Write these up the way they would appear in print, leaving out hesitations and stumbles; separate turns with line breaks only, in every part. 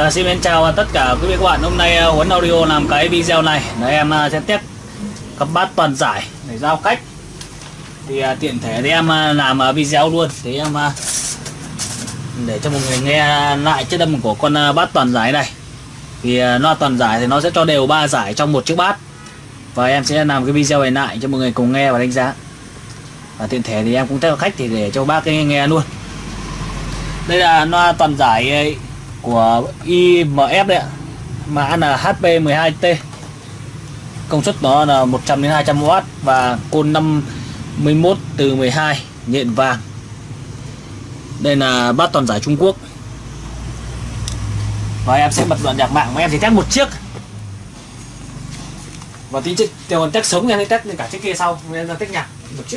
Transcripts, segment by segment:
Xin chào tất cả quý vị các bạn. Hôm nay Huấn Audio làm cái video này để em sẽ test cặp bát toàn giải để giao cách. Thì tiện thể thì em làm video luôn thì em để cho mọi người nghe lại chất âm của con bát toàn giải này. Thì loa toàn giải thì nó sẽ cho đều 3 giải trong một chiếc bát. Và em sẽ làm cái video này lại cho mọi người cùng nghe và đánh giá. Và tiện thể thì em cũng test khách thì để cho bác ấy nghe luôn. Đây là loa toàn giải của IMF đấy ạ, mã là HP12T, công suất nó là 100 đến 200W và côn 51 từ 12, nhện vàng. Đây là bát toàn giải Trung Quốc. Và em sẽ bật đoạn nhạc mạng mà em chỉ test một chiếc. Và tí còn test sống em sẽ test cả chiếc kia sau, nên là test nhạc một chiếc.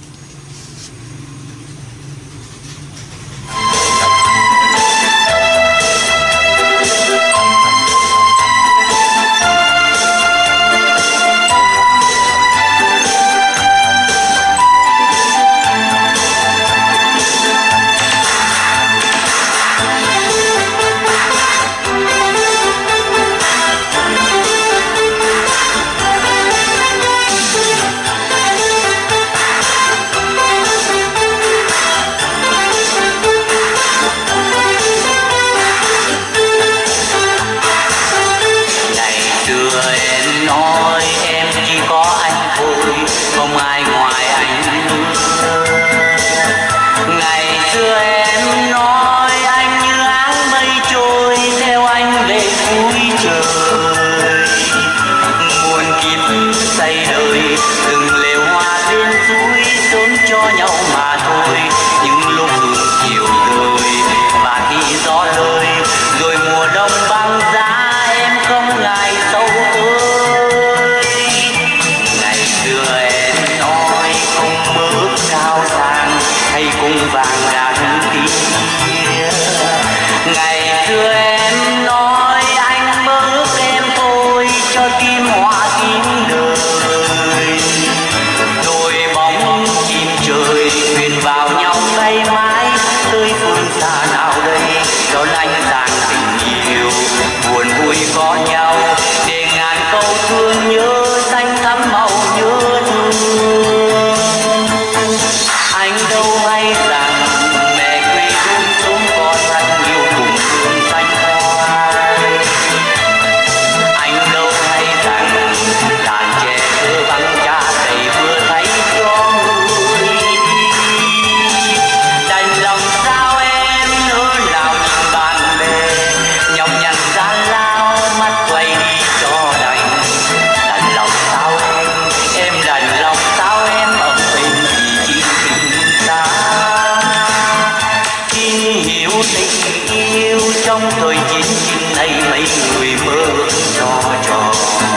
Trong thời chiến tranh này mấy người mơ cho trò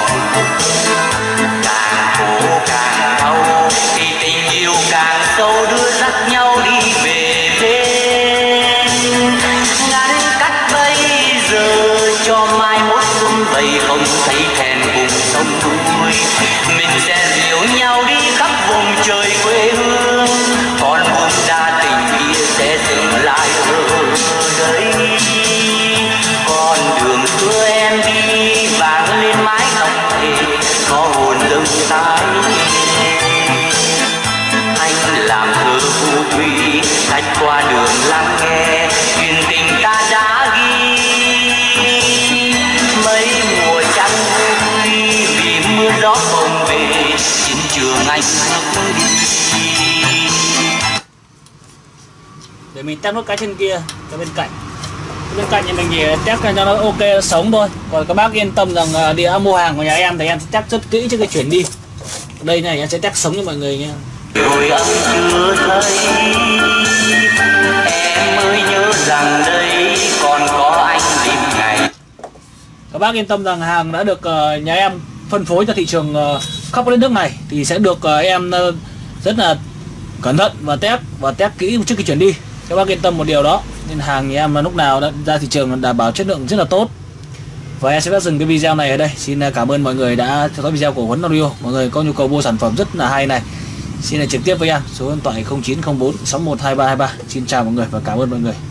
càng khổ càng đau thì tình yêu càng sâu đưa dắt nhau đi về bên ngăn cách bây giờ cho mai mốt xuân vầy không thấy thèn vùng sông núi mình sẽ dìu nhau đi khắp vùng trời quê hương còn buông ra tình kia sẽ dừng lại ở đây. Con đường xưa em đi vàng lên mái tóc thề có hồn lưng tái anh làm thơ phù thủy khách qua đường lắng nghe chuyện tình ta đã ghi mấy mùa trăng vui vì mưa gió không về chiến trường anh bước đi.
Để mình test nốt cái trên kia cho bên cạnh. Bên cạnh nhà mình chỉ test cho nó ok, nó sống thôi. Còn các bác yên tâm rằng đi mua hàng của nhà em thì em sẽ test rất kỹ trước khi chuyển đi. Đây này em sẽ test sống cho mọi người nha.
Rồi anh chưa thấy em mới nhớ rằng đây còn có anh đêm ngày.
Các bác yên tâm rằng hàng đã được nhà em phân phối ra thị trường khắp đất nước này thì sẽ được em rất là cẩn thận và test kỹ trước khi chuyển đi. Các bác yên tâm một điều đó. Nên hàng nhà em lúc nào đã ra thị trường đảm bảo chất lượng rất là tốt. Và em sẽ phép dừng cái video này ở đây. Xin cảm ơn mọi người đã theo dõi video của Huấn Audio. Mọi người có nhu cầu mua sản phẩm rất là hay này, xin trực tiếp với em số điện thoại 0904 612323. Xin chào mọi người và cảm ơn mọi người.